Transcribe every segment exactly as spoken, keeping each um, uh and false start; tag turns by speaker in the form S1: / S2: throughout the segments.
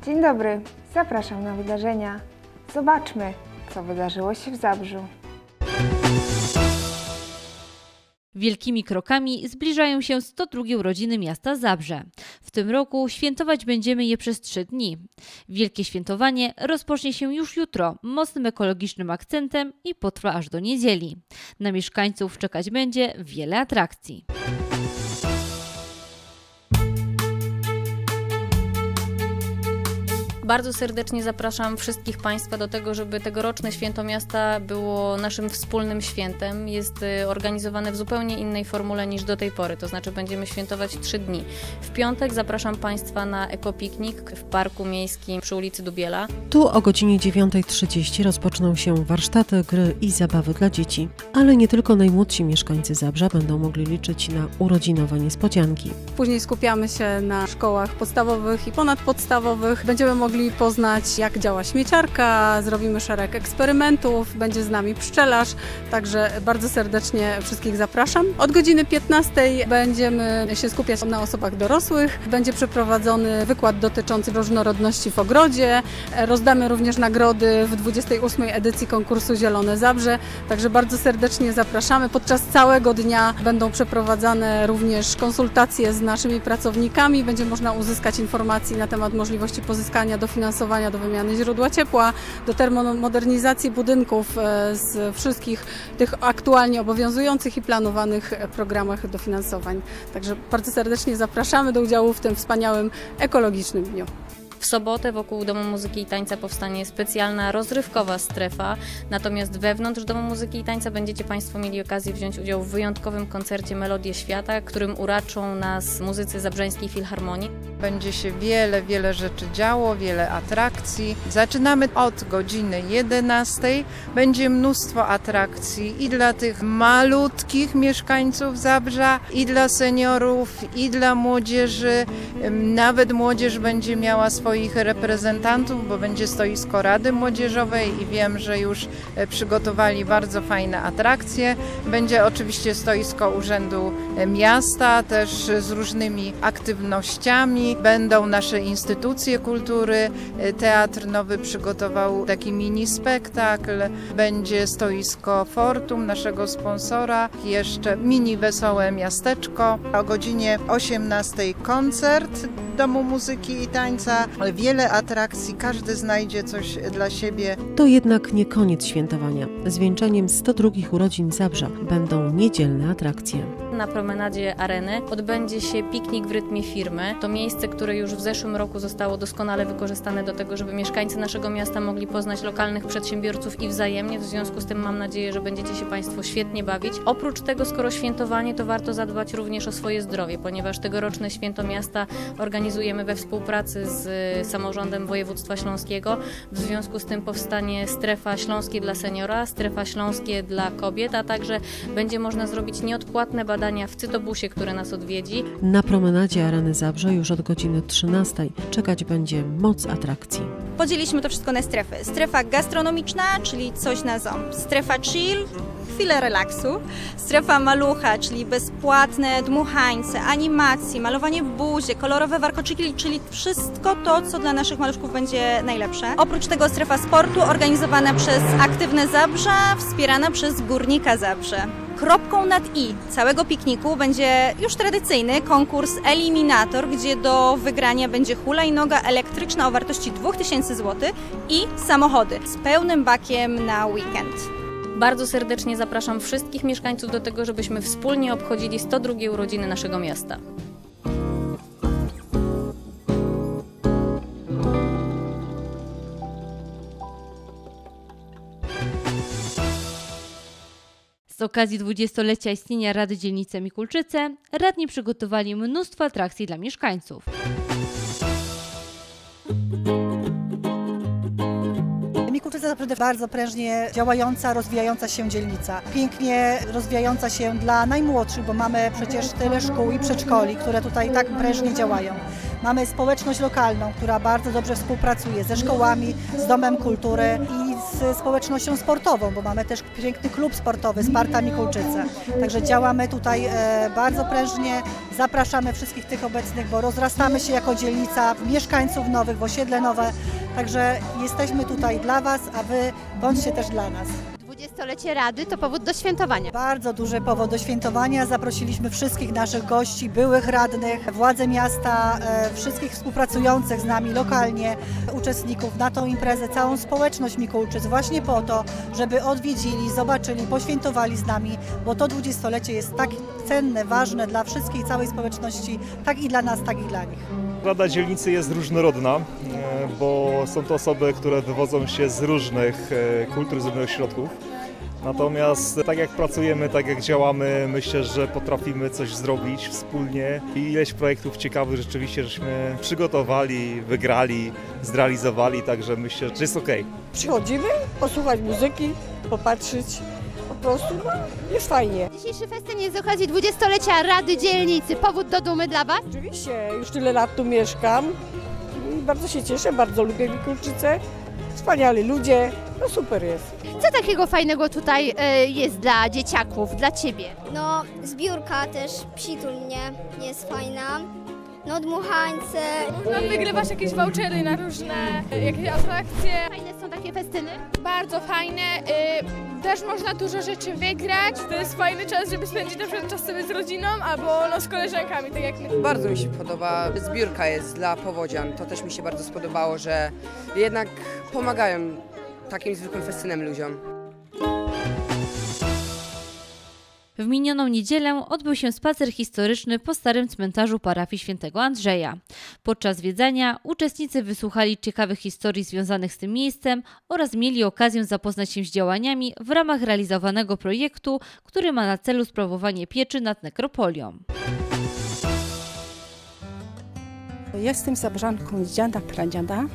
S1: Dzień dobry, zapraszam na wydarzenia. Zobaczmy, co wydarzyło się w Zabrzu.
S2: Wielkimi krokami zbliżają się sto drugie urodziny miasta Zabrze. W tym roku świętować będziemy je przez trzy dni. Wielkie świętowanie rozpocznie się już jutro mocnym ekologicznym akcentem i potrwa aż do niedzieli. Na mieszkańców czekać będzie wiele atrakcji.
S3: Bardzo serdecznie zapraszam wszystkich Państwa do tego, żeby tegoroczne Święto Miasta było naszym wspólnym świętem. Jest organizowane w zupełnie innej formule niż do tej pory, to znaczy będziemy świętować trzy dni. W piątek zapraszam Państwa na ekopiknik w Parku Miejskim przy ulicy Dubiela.
S4: Tu o godzinie dziewiątej trzydzieści rozpoczną się warsztaty, gry i zabawy dla dzieci. Ale nie tylko najmłodsi mieszkańcy Zabrza będą mogli liczyć na urodzinowe niespodzianki.
S5: Później skupiamy się na szkołach podstawowych i ponadpodstawowych. Będziemy mogli poznać, jak działa śmieciarka, zrobimy szereg eksperymentów, będzie z nami pszczelarz, także bardzo serdecznie wszystkich zapraszam. Od godziny piętnastej będziemy się skupiać na osobach dorosłych, będzie przeprowadzony wykład dotyczący różnorodności w ogrodzie, rozdamy również nagrody w dwudziestej ósmej edycji konkursu Zielone Zabrze, także bardzo serdecznie zapraszamy. Podczas całego dnia będą przeprowadzane również konsultacje z naszymi pracownikami, będzie można uzyskać informacji na temat możliwości pozyskania dofinansowania do wymiany źródła ciepła, do termomodernizacji budynków z wszystkich tych aktualnie obowiązujących i planowanych programach dofinansowań. Także bardzo serdecznie zapraszamy do udziału w tym wspaniałym ekologicznym dniu.
S3: W sobotę wokół Domu Muzyki i Tańca powstanie specjalna rozrywkowa strefa, natomiast wewnątrz Domu Muzyki i Tańca będziecie Państwo mieli okazję wziąć udział w wyjątkowym koncercie Melodie Świata, którym uraczą nas muzycy Zabrzeńskiej Filharmonii.
S6: Będzie się wiele, wiele rzeczy działo, wiele atrakcji. Zaczynamy od godziny jedenastej. Będzie mnóstwo atrakcji i dla tych malutkich mieszkańców Zabrza, i dla seniorów, i dla młodzieży. Nawet młodzież będzie miała swoich reprezentantów, bo będzie stoisko Rady Młodzieżowej i wiem, że już przygotowali bardzo fajne atrakcje. Będzie oczywiście stoisko Urzędu Miasta, też z różnymi aktywnościami. Będą nasze instytucje kultury. Teatr Nowy przygotował taki mini spektakl. Będzie stoisko Fortum, naszego sponsora. Jeszcze mini wesołe miasteczko. O godzinie osiemnastej koncert Domu Muzyki i Tańca. Wiele atrakcji, każdy znajdzie coś dla siebie.
S4: To jednak nie koniec świętowania. Zwieńczeniem sto drugich urodzin Zabrza będą niedzielne atrakcje.
S3: Na promenadzie Areny odbędzie się piknik w rytmie firmy. To miejsce, które już w zeszłym roku zostało doskonale wykorzystane do tego, żeby mieszkańcy naszego miasta mogli poznać lokalnych przedsiębiorców i wzajemnie. W związku z tym mam nadzieję, że będziecie się Państwo świetnie bawić. Oprócz tego, skoro świętowanie, to warto zadbać również o swoje zdrowie, ponieważ tegoroczne Święto Miasta organizujemy we współpracy z samorządem województwa śląskiego. W związku z tym powstanie strefa śląskie dla seniora, strefa śląskie dla kobiet, a także będzie można zrobić nieodpłatne badania w cytobusie, który nas odwiedzi.
S4: Na promenadzie Areny Zabrze już od godziny trzynastej czekać będzie moc atrakcji.
S7: Podzieliliśmy to wszystko na strefy. Strefa gastronomiczna, czyli coś na ząb. Strefa chill, chwilę relaksu. Strefa malucha, czyli bezpłatne dmuchańce, animacje, malowanie w buzie, kolorowe warkoczyki, czyli wszystko to, co dla naszych maluszków będzie najlepsze. Oprócz tego strefa sportu organizowana przez Aktywne Zabrze, wspierana przez Górnika Zabrze. Kropką nad i całego pikniku będzie już tradycyjny konkurs Eliminator, gdzie do wygrania będzie hulajnoga elektryczna o wartości dwa tysiące złotych i samochody z pełnym bakiem na weekend.
S3: Bardzo serdecznie zapraszam wszystkich mieszkańców do tego, żebyśmy wspólnie obchodzili sto drugie urodziny naszego miasta.
S2: Z okazji dwudziestolecia istnienia Rady Dzielnicy Mikulczyce radni przygotowali mnóstwo atrakcji dla mieszkańców.
S8: Mikulczyca to naprawdę bardzo prężnie działająca, rozwijająca się dzielnica. Pięknie rozwijająca się dla najmłodszych, bo mamy przecież tyle szkół i przedszkoli, które tutaj tak prężnie działają. Mamy społeczność lokalną, która bardzo dobrze współpracuje ze szkołami, z Domem Kultury i z społecznością sportową, bo mamy też piękny klub sportowy Sparta Mikułczyce. Także działamy tutaj bardzo prężnie, zapraszamy wszystkich tych obecnych, bo rozrastamy się jako dzielnica w mieszkańców nowych, w osiedle nowe. Także jesteśmy tutaj dla Was, a Wy bądźcie też dla nas.
S9: dwudziestolecie Rady to powód do świętowania.
S8: Bardzo duży powód do świętowania. Zaprosiliśmy wszystkich naszych gości, byłych radnych, władze miasta, wszystkich współpracujących z nami lokalnie, uczestników na tą imprezę, całą społeczność Mikułczyc właśnie po to, żeby odwiedzili, zobaczyli, poświętowali z nami, bo to dwudziestolecie jest tak cenne, ważne dla wszystkich, całej społeczności, tak i dla nas, tak i dla nich.
S10: Rada Dzielnicy jest różnorodna, bo są to osoby, które wywodzą się z różnych kultur, z różnych środków. Natomiast tak jak pracujemy, tak jak działamy, myślę, że potrafimy coś zrobić wspólnie i ileś projektów ciekawych rzeczywiście żeśmy przygotowali, wygrali, zrealizowali, także myślę, że jest okej.
S11: Przychodzimy, posłuchać muzyki, popatrzeć, po prostu no, jest fajnie.
S9: Dzisiejszy festyn jest z okazji dwudziestolecia Rady Dzielnicy. Powód do dumy dla Was?
S11: Oczywiście, już tyle lat tu mieszkam i bardzo się cieszę, bardzo lubię Mikułczycę. Wspaniali ludzie, no super jest.
S9: Co takiego fajnego tutaj y, jest dla dzieciaków, dla Ciebie?
S12: No, zbiórka też przytulnie jest fajna. No, dmuchańce.
S13: No, wygrywasz jakieś vouchery na różne jakieś atrakcje.
S9: Fajne są takie festyny?
S13: Bardzo fajne. Yy, też można dużo rzeczy wygrać. To jest fajny czas, żeby spędzić na przykład czas sobie z rodziną albo no, z koleżankami, tak jak my.
S14: Bardzo mi się podoba. Zbiórka jest dla powodzian. To też mi się bardzo spodobało, że jednak pomagają takim zwykłym festynem ludziom.
S2: W minioną niedzielę odbył się spacer historyczny po starym cmentarzu parafii Świętego Andrzeja. Podczas zwiedzania uczestnicy wysłuchali ciekawych historii związanych z tym miejscem oraz mieli okazję zapoznać się z działaniami w ramach realizowanego projektu, który ma na celu sprawowanie pieczy nad nekropolią.
S15: Jestem Zabrzanką z dziada, pradziada.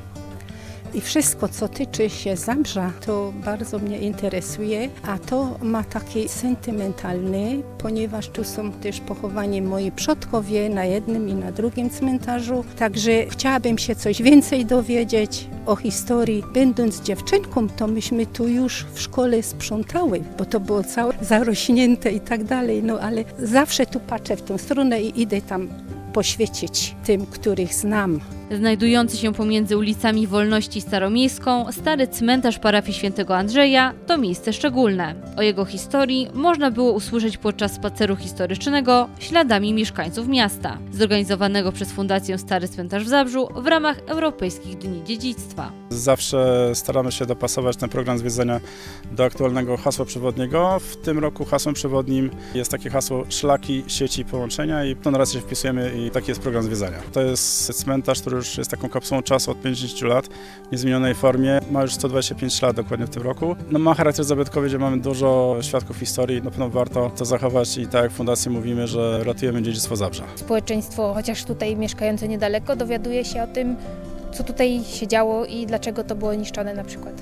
S15: I wszystko, co tyczy się Zabrza, to bardzo mnie interesuje, a to ma taki sentymentalny, ponieważ tu są też pochowani moi przodkowie na jednym i na drugim cmentarzu. Także chciałabym się coś więcej dowiedzieć o historii. Będąc dziewczynką, to myśmy tu już w szkole sprzątały, bo to było całe zarośnięte i tak dalej, no ale zawsze tu patrzę w tą stronę i idę tam poświecić tym, których znam.
S2: Znajdujący się pomiędzy ulicami Wolności i Staromiejską, stary cmentarz parafii Świętego Andrzeja to miejsce szczególne. O jego historii można było usłyszeć podczas spaceru historycznego śladami mieszkańców miasta, zorganizowanego przez Fundację Stary Cmentarz w Zabrzu w ramach Europejskich Dni Dziedzictwa.
S16: Zawsze staramy się dopasować ten program zwiedzania do aktualnego hasła przewodniego. W tym roku hasłem przewodnim jest takie hasło szlaki, sieci, połączenia i to na raz się wpisujemy i taki jest program zwiedzania. To jest cmentarz, który już jest taką kapsułą czasu od pięćdziesięciu lat w niezmienionej formie. Ma już sto dwadzieścia pięć lat dokładnie w tym roku. No, ma charakter zabytkowy, gdzie mamy dużo świadków historii. Na pewno warto to zachować i tak jak w Fundacji mówimy, że ratujemy dziedzictwo Zabrza.
S17: Społeczeństwo, chociaż tutaj mieszkające niedaleko, dowiaduje się o tym, co tutaj się działo i dlaczego to było niszczone na przykład.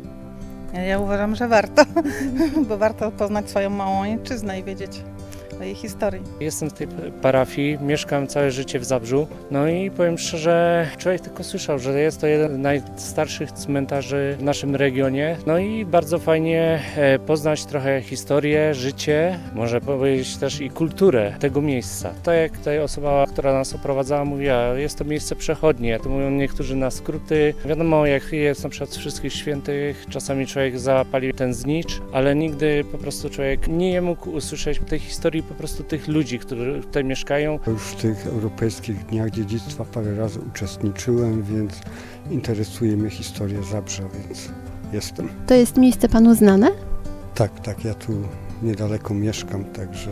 S18: Ja uważam, że warto, bo warto poznać swoją małą ojczyznę i wiedzieć o jej historii.
S19: Jestem z tej parafii, mieszkam całe życie w Zabrzu, no i powiem szczerze, człowiek tylko słyszał, że jest to jeden z najstarszych cmentarzy w naszym regionie, no i bardzo fajnie poznać trochę historię, życie, może powiedzieć też i kulturę tego miejsca. Tak jak tutaj osoba, która nas oprowadzała, mówiła, jest to miejsce przechodnie, to mówią niektórzy na skróty. Wiadomo, jak jest na przykład z Wszystkich Świętych, czasami człowiek zapali ten znicz, ale nigdy po prostu człowiek nie mógł usłyszeć tej historii po prostu tych ludzi, którzy tutaj mieszkają.
S20: Już w tych Europejskich Dniach Dziedzictwa parę razy uczestniczyłem, więc interesuje mnie historia Zabrza, więc jestem.
S9: To jest miejsce Panu znane?
S20: Tak, tak, ja tu niedaleko mieszkam, także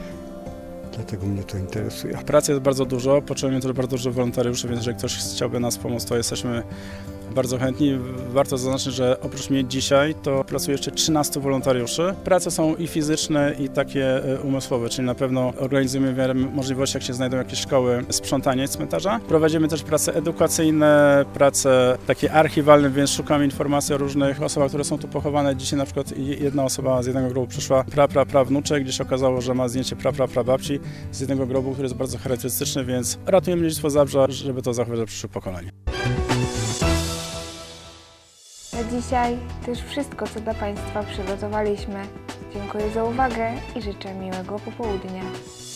S20: dlatego mnie to interesuje.
S16: Pracy jest bardzo dużo, potrzebujemy też bardzo dużo wolontariuszy, więc jeżeli ktoś chciałby nas pomóc, to jesteśmy bardzo chętni. Warto zaznaczyć, że oprócz mnie dzisiaj to pracuje jeszcze trzynastu wolontariuszy. Prace są i fizyczne, i takie umysłowe, czyli na pewno organizujemy w miarę możliwości, jak się znajdą jakieś szkoły, sprzątanie cmentarza. Prowadzimy też prace edukacyjne, prace takie archiwalne, więc szukamy informacji o różnych osobach, które są tu pochowane. Dzisiaj na przykład jedna osoba z jednego grobu przyszła, pra, pra, pra wnuczek, gdzie się okazało, że ma zdjęcie pra, pra, pra babci z jednego grobu, który jest bardzo charakterystyczny, więc ratujemy dziedzictwo Zabrza, żeby to zachować dla przyszłych pokoleń.
S1: dzisiaj to już wszystko, co dla Państwa przygotowaliśmy. Dziękuję za uwagę i życzę miłego popołudnia.